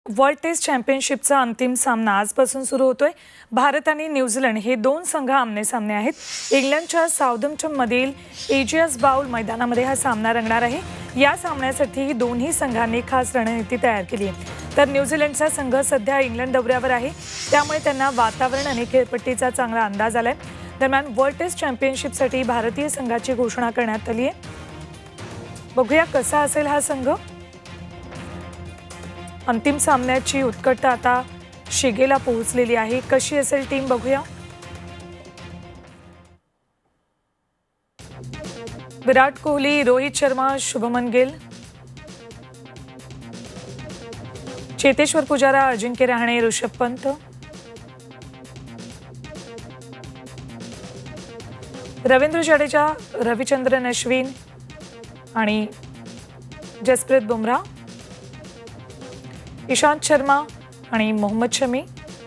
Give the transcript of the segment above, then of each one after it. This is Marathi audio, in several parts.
वर्ल्ड टेस्ट चॅम्पियनशिपचा अंतिम सामना आजपासून सुरू होतोय। भारत आणि न्यूझीलंड हे दोन संघ आमने-सामने आहेत। इंग्लंडच्या साउथहॅम्प्टनमधील एजियास बाउल मैदानामध्ये हा सामना रंगणार आहे। या सामन्यासाठी दोन्ही संघांनी खास रणनीती तयार केली आहे। तर न्यूझीलंडचा संघ सध्या इंग्लंड दौऱ्यावर आहे, त्यामुळे त्यांना वातावरण आणि खेळपट्टीचा चांगला अंदाज आलाय। दरम्यान वर्ल्ड टेस्ट चॅम्पियनशिपसाठी भारतीय संघाची घोषणा करण्यात आली आहे। बघूया कसा असेल हा संघ। अंतिम सामन्याची उत्कटता आता शिगेला पोहोचलेली आहे। कशी असेल टीम बघूया। विराट कोहली, रोहित शर्मा, शुभमन गिल, चेतेश्वर पुजारा, अजिंक्य रहाणे, ऋषभ पंत, रवींद्र जडेजा, रविचंद्रन अश्विन आणि जसप्रीत बुमराह, ईशांत शर्मा आणि मोहम्मद शमी,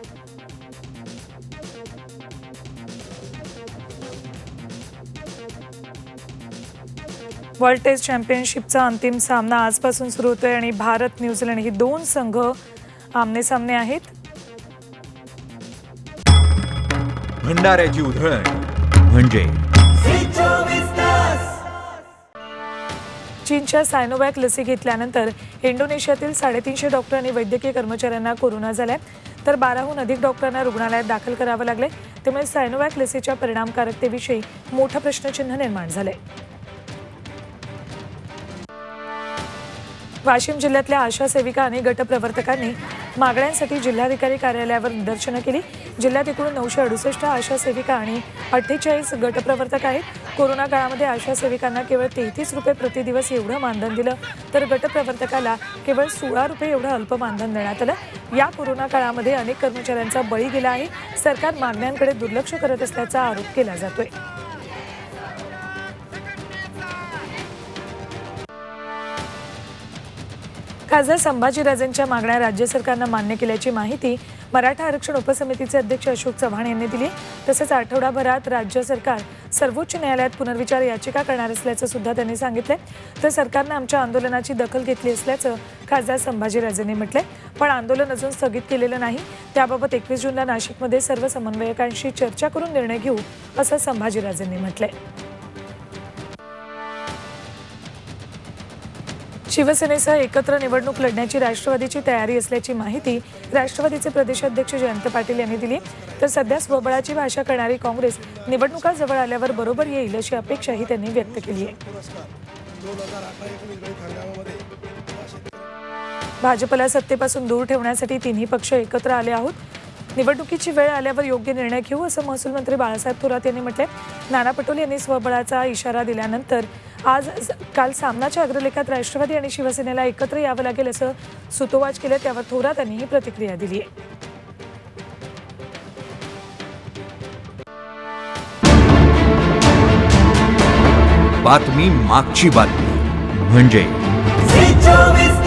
वर्ल्ड टेस्ट चॅम्पियनशिपचा अंतिम सामना आजपासून सुरू होतोय आणि भारत न्यूझीलंड ही दोन संघ आमने सामने आहेत। भंडाऱ्याची उधळण म्हणजे चीनच्या सायनोवॅक लसी घेतल्यानंतर इंडोनेशियातील 350 डॉक्टर आणि वैद्यकीय कर्मचाऱ्यांना कोरोना झालाय, तर 12हून अधिक डॉक्टरांना रुग्णालयात दाखल करावं लागले। त्यामुळे सायनोवॅक लसीच्या परिणामकारकतेविषयी मोठा प्रश्नचिन्ह निर्माण झाले। वाशिम जिल्ह्यातल्या आशा सेविका आणि गटप्रवर्तकांनी मागण्यांसाठी जिल्हाधिकारी कार्यालयावर निदर्शनं केली। जिल्ह्यात एकूण 968 आशा सेविका आणि 48 गटप्रवर्तक आहेत। कोरोना काळामध्ये आशा सेविकांना केवळ 33 रुपये प्रति दिवस एवढं मानधन दिलं, तर गटप्रवर्तकाला केवळ 16 रुपये एवढं अल्प मानधन देण्यात आलं। या कोरोना काळामध्ये अनेक कर्मचाऱ्यांचा बळी गेला आहे। सरकार मागण्यांकडे दुर्लक्ष करत असल्याचा आरोप केला जातोय। खासदार संभाजीराजेंच्या मागण्या राज्य सरकारनं मान्य केल्याची माहिती मराठा आरक्षण उपसमितीचे अध्यक्ष अशोक चव्हाण यांनी दिली। तसेच आठवडाभरात राज्य सरकार सर्वोच्च न्यायालयात पुनर्विचार याचिका करणार असल्याचं सुद्धा त्यांनी सांगितले। तर सरकारनं आमच्या आंदोलनाची दखल घेतली असल्याचं खासदार संभाजीराजेंनी म्हटले, पण आंदोलन अजून स्थगित केलेलं नाही। त्याबाबत 21 जूनला नाशिकमध्ये सर्व समन्वयकांशी चर्चा करून निर्णय घेऊ असं संभाजीराजेंनी म्हटले। शिवसेनेसह एकत्र निवडणूक लढण्याची राष्ट्रवादीची तयारी असल्याची माहिती राष्ट्रवादीचे प्रदेशाध्यक्ष जयंत पाटील यांनी दिली। तर सध्या स्वबळाची भाषा करणारी काँग्रेस निवडणुका जवळ आल्यावर बरोबर येईल अशी अपेक्षाही त्यांनी व्यक्त केली आहे। भाजपला सत्तेपासून दूर ठेवण्यासाठी तिन्ही पक्ष एकत्र आले आहोत। निवडणुकीची वेळ आल्यावर योग्य निर्णय घेऊ असं महसूल मंत्री बाळासाहेब थोरात यांनी म्हटले। नाना पटोले यांनी स्वबळाचा इशारा दिल्यानंतर काल सामनाच्या अग्रलेखात राष्ट्रवादी आणि शिवसेनेला एकत्र यावं लागेल असं सुतोवाच केलं। त्यावर थोरात यांनी ही प्रतिक्रिया दिली आहे। बातमी मागची बातमी म्हणजे